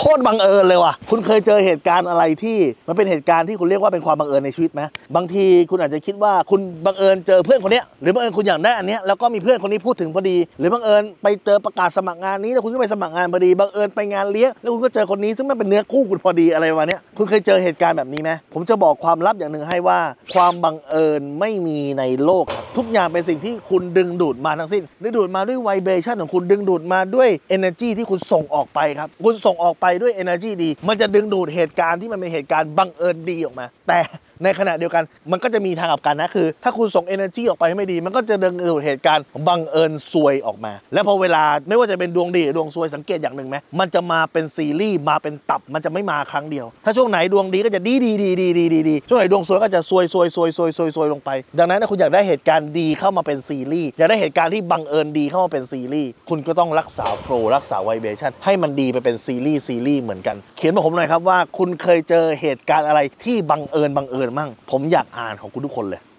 คตบังเอิญเลยว่ะคุณเคยเจอเหตุการณ์อะไรที่มันเป็นเหตุการณ์ที่คุณเรียกว่าเป็นความบังเอิญในชีวิตไหมบางทีคุณอาจจะคิดว่าคุณบังเอิญเจอเพื่อนคนนี้หรือบังเอิญคุณอยากได้อันนี้แล้วก็มีเพื่อนคนนี้พูดถึงพอดีหรือบังเอิญไปเจอประกาศสมัครงานนี้แล้วคุณก็ไปสมัครงานพอดีบังเอิญไปงานเลี้ยงแล้วคุณก็เจอคนนี้ซึ่งมันเป็นเนื้อคู่คุณพอดีอะไรวะเนี่ยคุณเคยเจอเหตุการณ์แบบนี้ไหมผมจะบอกความลับอย่างหนึ่งให้ว่าความบังเอิญไม่มีในโลกทุกอย่างเป็นสิ่งที่คุณดึงดูดมาทั้งสิ้นดึงดูดมาด้วยไวเบรชั่นของคุณดึงดูดมาด้วย energy ที่คุณส่งออกไปครับคุณส่งออกไปด้วย energy ดีมันจะดึงดูดเหตุการณ์ที่มันเป็นเหตุการณ์บังเอิญดีออกมาแต่ในขณะเดียวกันมันก็จะมีทางกลับกันนะคือถ้าคุณส่ง energy ออกไปให้ไม่ดีมันก็จะดึงดูดเหตุการณ์บังเอิญซวยออกมาแล้วพอเวลาไม่ว่าจะเป็นดวงดีหรือดวงซวยสังเกตอย่างหนึ่งไหมมันจะมาเป็นซีรีส์มาเป็นตับมันจะไม่มาครั้งเดียวถ้าช่วงไหนดวงดีก็จะดีช่วงไหนดวงซวยก็จะซวยลงไปดังนั้นถ้าคุณอยากได้เหตุการณ์ดีเข้ามาเป็นซีรีส์อยากได้เหตุการณ์ที่บังเอิญดีเข้ามาเป็นซีรีส์คุณก็ต้องรักษาโฟลว์รักษาไวเบรชั่นให้มันดีไปเป็นซีรีส์เหมือนกันเขียนมาผมหน่อยครับว่าคุณเคยเจอเหตุการณ์อะไรที่บังเอิญมั่งผมอยากอ่านของคุณทุกคนเลย